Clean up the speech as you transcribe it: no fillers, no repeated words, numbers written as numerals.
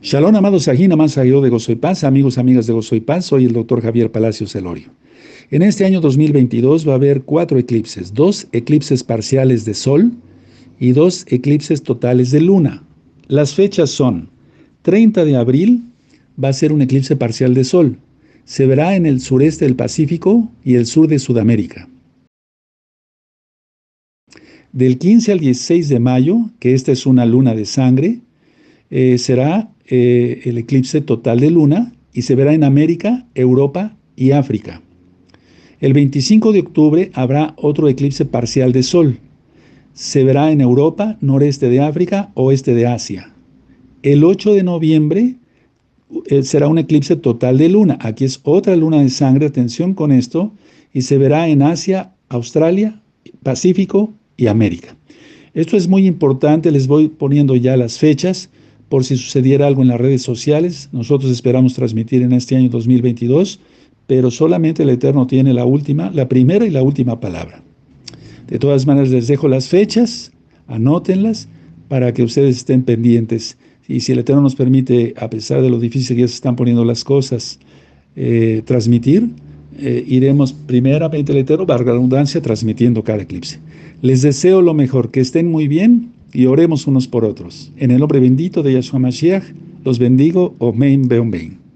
Shalom, amados Sahin, Amán Sahio de Gozo y Paz, amigos, amigas de Gozo y Paz, soy el doctor Javier Palacios Elorio. En este año 2022 va a haber 4 eclipses, 2 eclipses parciales de Sol y 2 eclipses totales de Luna. Las fechas son 30 de abril, va a ser un eclipse parcial de Sol. Se verá en el sureste del Pacífico y el sur de Sudamérica. Del 15 al 16 de mayo, que esta es una luna de sangre, será el eclipse total de luna y se verá en América, Europa y África. El 25 de octubre habrá otro eclipse parcial de Sol. Se verá en Europa, noreste de África, oeste de Asia. El 8 de noviembre será un eclipse total de luna. Aquí es otra luna de sangre, atención con esto, y se verá en Asia, Australia, Pacífico y América. Esto es muy importante, les voy poniendo ya las fechas por si sucediera algo en las redes sociales. Nosotros esperamos transmitir en este año 2022, pero solamente el Eterno tiene la primera y la última palabra. De todas maneras, les dejo las fechas, anótenlas para que ustedes estén pendientes. Y si el Eterno nos permite, a pesar de lo difícil que ya se están poniendo las cosas, transmitir, iremos primeramente el Eterno, valga la redundancia, transmitiendo cada eclipse. Les deseo lo mejor, que estén muy bien y oremos unos por otros. En el nombre bendito de Yahshua Mashiach, los bendigo. Omen, beomen.